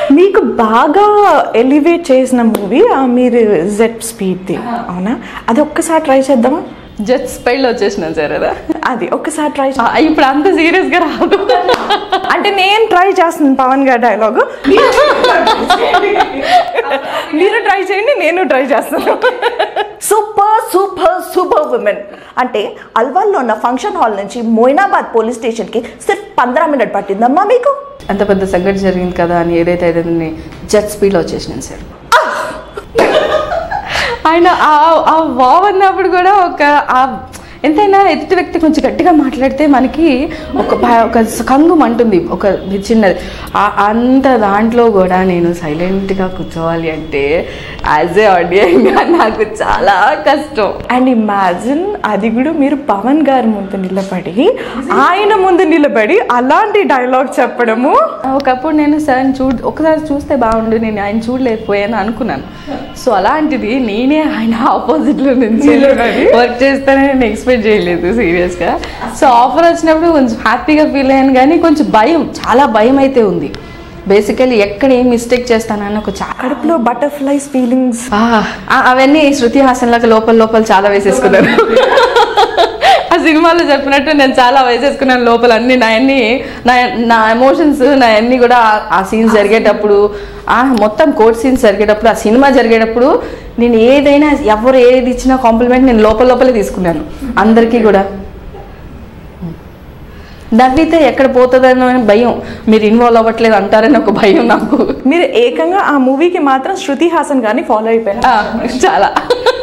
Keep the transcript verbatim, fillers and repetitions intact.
మీకు బాగా ఎలివేట్ చేసిన మూవీ మీరు జెట్ స్పీడ్ అవునా? అది ఒక్కసారి ట్రై చేద్దామా? జెట్ స్పీడ్ లో వచ్చేసినాను సార్ అదా అది ఒక్కసారి ట్రై. ఇప్పుడు అంత సీరియస్ గా రాదు అంటే నేను ట్రై చేస్తున్నాను పవన్ గారి డైలాగు, మీరు ట్రై చేయండి, నేను ట్రై చేస్తాను. సూపర్ సూపర్ సూపర్ ఉమెన్ అంటే అల్వాల్లో ఉన్న ఫంక్షన్ హాల్ నుంచి మొయినాబాద్ పోలీస్ స్టేషన్ కి సిర్ఫ్ పంద్రా మినిట్ పట్టిందమ్మా మీకు? అంత పెద్ద సంఘటన జరిగింది కదా అని ఏదైతే అయితే జెట్ స్పీడ్ లో వచ్చేసినాను సార్. ఆయన ఆ వావ్ అన్నప్పుడు కూడా ఒక ఎంతైనా ఎదుటి వ్యక్తి కొంచెం గట్టిగా మాట్లాడితే మనకి ఒక ఒక కంగం అంటుంది, ఒక చిన్నది. అంత దాంట్లో కూడా నేను సైలెంట్గా కూర్చోవాలి అంటే యాజ్ ఏ ఆడియన్గా నాకు చాలా కష్టం. అండ్ ఇమాజిన్ అది కూడా మీరు పవన్ గారి ముందు నిలబడి ఆయన ముందు నిలబడి అలాంటి డైలాగ్ చెప్పడము. ఒకప్పుడు నేను సార్ చూ ఒకసారి చూస్తే బాగుండు, నేను ఆయన చూడలేకపోయాను అనుకున్నాను. సో అలాంటిది నేనే ఆయన ఆపోజిట్లో నుంచి వర్క్ చేస్తానని నేను ఎక్స్పెక్ట్ చేయలేదు సీరియస్గా. సో ఆఫర్ వచ్చినప్పుడు కొంచెం హ్యాపీగా ఫీల్ అయ్యాను, కానీ కొంచెం భయం, చాలా భయం అయితే ఉంది. బేసికలీ ఎక్కడ ఏం మిస్టేక్ చేస్తానని ఒక కడుపులో బటర్ఫ్లైస్ ఫీలింగ్స్ అవన్నీ శృతి హాసన్ లాగా లోపల లోపల చాలా వేసేసుకున్నాను. ఆ సినిమాలో చెప్పినట్టు నేను చాలా వేసేసుకున్నాను లోపల అన్ని నా అన్ని నా నా ఎమోషన్స్ నా అన్ని కూడా ఆ సీన్స్ జరిగేటప్పుడు, ఆ మొత్తం కోర్ట్ సీన్స్ జరిగేటప్పుడు, ఆ సినిమా జరిగేటప్పుడు నేను ఏదైనా ఎవరు ఏది ఇచ్చినా కాంప్లిమెంట్ నేను లోపల లోపలే తీసుకున్నాను అందరికీ కూడా. నవ్వితే ఎక్కడ పోతుందని భయం, మీరు ఇన్వాల్వ్ అవ్వట్లేదు అంటారని ఒక భయం నాకు. మీరు ఏకంగా ఆ మూవీకి మాత్రం శృతి హాసన్ గారిని ఫాలో అయిపోయారు చాలా.